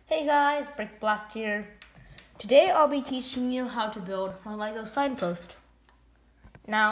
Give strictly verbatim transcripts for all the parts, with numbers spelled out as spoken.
Hey guys, Brick Blast here. Today I'll be teaching you how to build my Lego signpost. Now,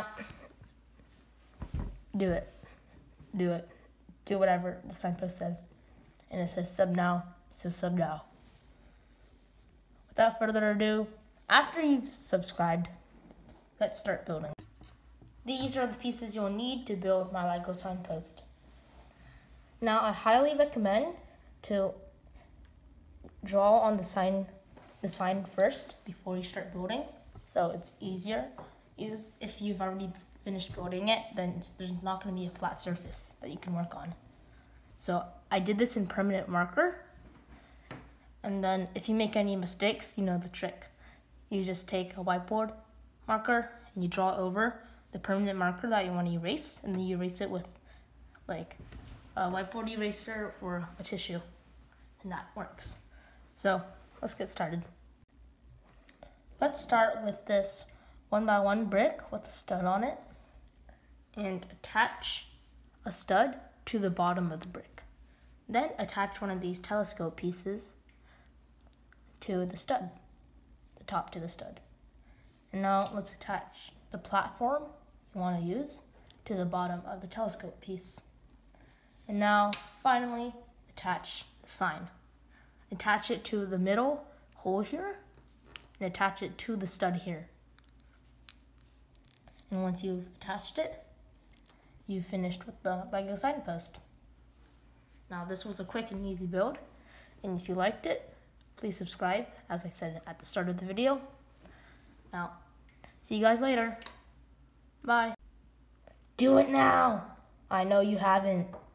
do it. Do it. Do whatever the signpost says. And it says sub now, so sub now. Without further ado, after you've subscribed, let's start building. These are the pieces you'll need to build my Lego signpost. Now, I highly recommend to draw on the sign the sign first before you start building, so it's easier. Is if you've already finished building it, then there's not going to be a flat surface that you can work on. So I did this in permanent marker, and then if you make any mistakes, you know the trick. You just take a whiteboard marker and you draw over the permanent marker that you want to erase, and then you erase it with like a whiteboard eraser or a tissue, and that works. So let's get started. Let's start with this one by one brick with a stud on it and attach a stud to the bottom of the brick. Then attach one of these telescope pieces to the stud, the top to the stud. And now let's attach the platform you want to use to the bottom of the telescope piece. And now finally attach the sign. Attach it to the middle hole here and attach it to the stud here. And once you've attached it, you've finished with the Lego signpost. Now this was a quick and easy build, and if you liked it, please subscribe, as I said at the start of the video. Now, see you guys later. Bye. Do it now! I know you haven't.